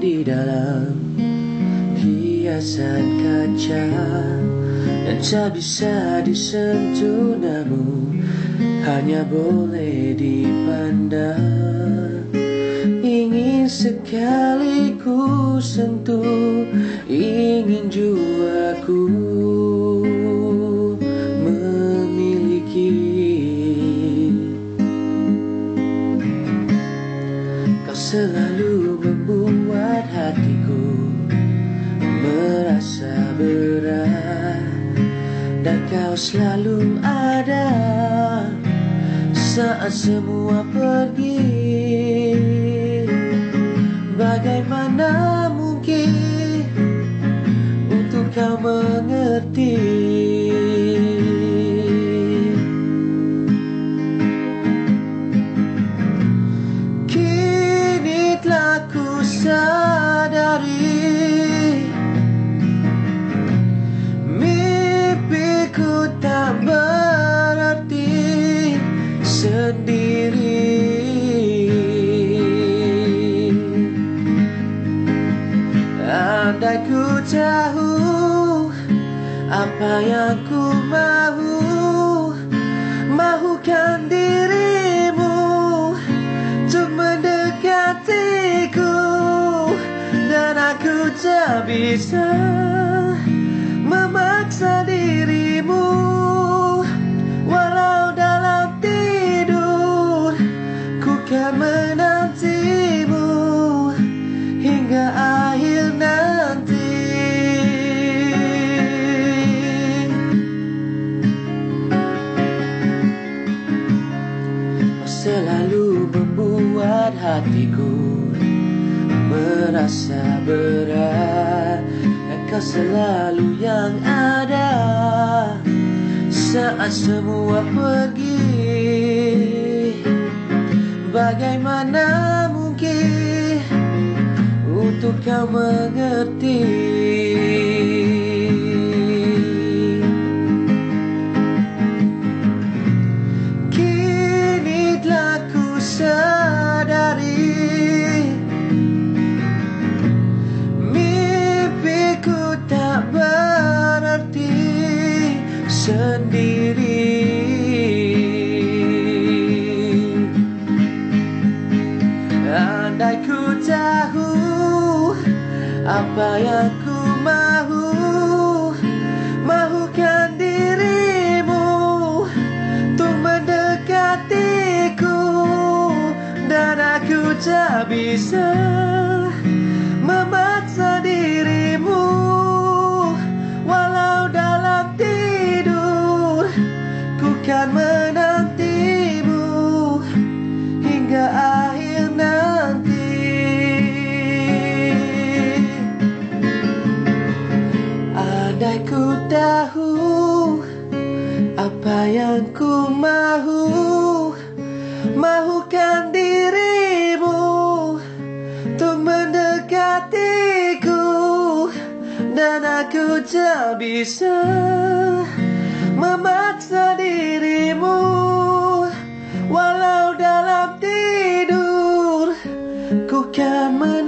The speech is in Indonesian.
di dalam hiasan kaca, dan tak bisa disentuh namun hanya boleh dipandang. Ingin sekali ku sentuh, ingin jiwaku memiliki. Kau selalu membuat hatiku merasa berat, dan kau selalu ada saat semua pergi. Bagaimana mungkin untuk kau mengerti? Kini telah ku sadari, mimpiku tak berarti sendiri. Andai ku tahu apa yang ku mahukan dirimu untuk mendekatiku, dan aku tak bisa memaksa dirimu, walau dalam tidur ku kan menantimu hingga akhir nanti. Kau selalu membuat hatiku merasa berat, dan kau selalu yang ada saat semua pergi. Bagaimana mungkin untuk kau mengerti? Kini telah ku sadari, mimpiku tak berarti sendiri. Andai ku tahu apa yang ku mahukan dirimu untuk mendekatiku, dan aku tak bisa memaksa dirimu, walau dalam tidur ku kan menantimu hingga akhir nanti. Andai ku tahu apa yang ku mahukan dirimu untuk mendekatiku, dan aku tak bisa memaksa dirimu, walau dalam tidur ku kan